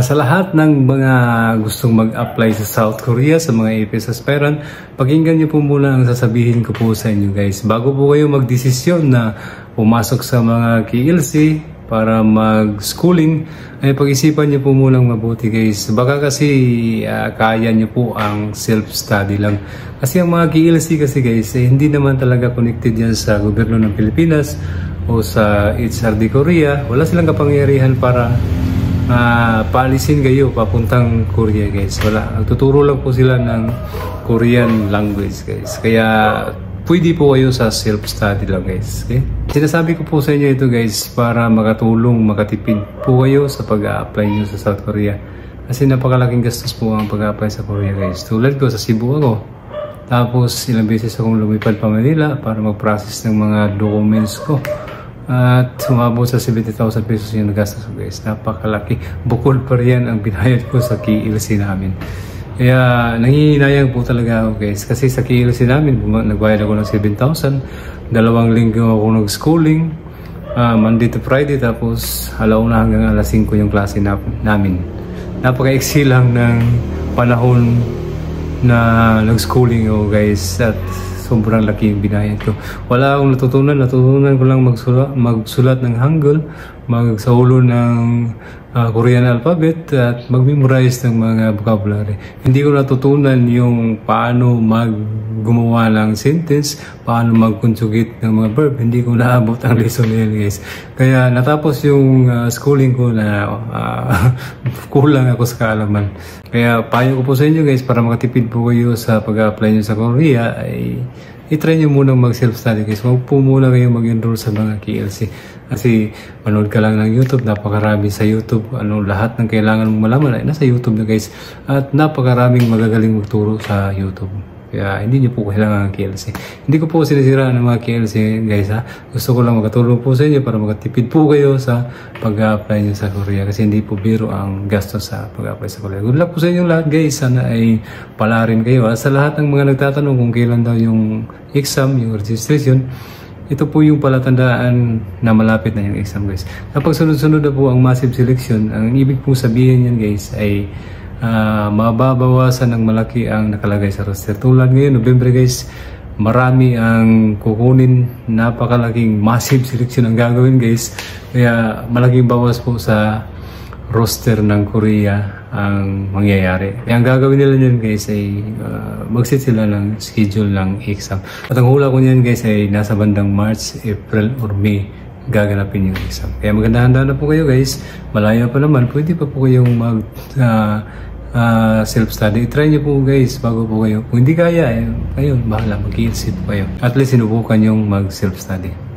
Sa lahat ng mga gustong mag-apply sa South Korea, sa mga APS aspirant, pakinggan niyo po muna ang sasabihin ko po sa inyo guys. Bago po kayo magdesisyon na pumasok sa mga KLC para mag-schooling, ay pag-isipan niyo po muna mabuti guys. Baka kasi kaya niyo po ang self-study lang. Kasi ang mga KLC kasi guys, hindi naman talaga connected yan sa gobyerno ng Pilipinas o sa HRD Korea. Wala silang kapangyarihan para paalisin kayo papuntang Korea guys. Wala, tuturo lang po sila ng Korean language guys. Kaya pwede po kayo sa self-study lang guys. Okay? Sinasabi ko po sa inyo ito guys para makatulong, makatipid po kayo sa pag-a-apply nyo sa South Korea. Kasi napakalaking gastos po ang pag-a-apply sa Korea guys. Tulad ko, sa Cebu ako. Tapos ilang beses akong lumipad pa Manila para mag-process ng mga documents ko. At sumabot sa 70,000 pesos yung nagastos ko guys. Napakalaki. Bukod pa rin ang binayad ko sa KLC namin. Kaya nangihinayang po talaga ako guys. Kasi sa KLC namin, nagbayad ako ng 7,000. 2 linggo ako nag-schooling. Monday to Friday. Tapos alauna hanggang alas 5 yung klase namin. Napaka-eksi lang ng panahon na nag-schooling ako guys. At sobrang laki yung binayad ko. Wala akong natutunan. Natutunan ko lang magsulat ng Hangul, magsahulo ng Korean alphabet at mag-memorize ng mga vocabulary. Hindi ko natutunan yung paano gumawa ng sentence, paano mag-conjugate ng mga verb. Hindi ko naabot ang lesson na yun guys. Kaya natapos yung schooling ko na kulang ako sa kaalaman. Kaya payo ko po sa inyo guys, para makatipid po kayo sa pag-apply nyo sa Korea, ay i-try nyo munang mag-self-study guys. Huwag po muna kayo mag-enroll sa mga KLC. Kasi manood ka lang ng YouTube, napakarami sa YouTube. Lahat ng kailangan mong malaman ay nasa YouTube na guys. At napakaraming magagaling magturo sa YouTube. Kaya hindi nyo po kailangan ng KLC. Hindi ko po sinisiraan ng mga KLC guys ha. Gusto ko lang makatulong po sa inyo para makatipid po kayo sa pag-apply nyo sa Korea. Kasi hindi po biro ang gastos sa pag-apply sa Korea. Good luck po sa inyo lahat guys. Sana ay palarin kayo ha. Sa lahat ng mga nagtatanong kung kailan daw yung exam, yung registration, ito po yung palatandaan na malapit na yung exam guys. Kapag sunod-sunod na po ang massive selection, ang ibig pong sabihin yan guys ay mababawasan ng malaki ang nakalagay sa roster. Tulad ngayon, November guys, marami ang kukunin, napakalaking massive selection ang gagawin guys. Kaya malaking bawas po sa roster ng Korea ang mangyayari. Ang gagawin nila niyan guys ay mag-set sila ng schedule ng exam. At ang hula ko niyan guys ay nasa bandang March, April or May gaganapin yung exam. Kaya maganda-handa na po kayo guys. Malayo pa naman, pwede pa po kayong mag self-study. I-try nyo po guys bago po kayo. Kung hindi kaya, ayun, bahala, mag-i-sit po kayo. At least sinubukan yung mag-self-study.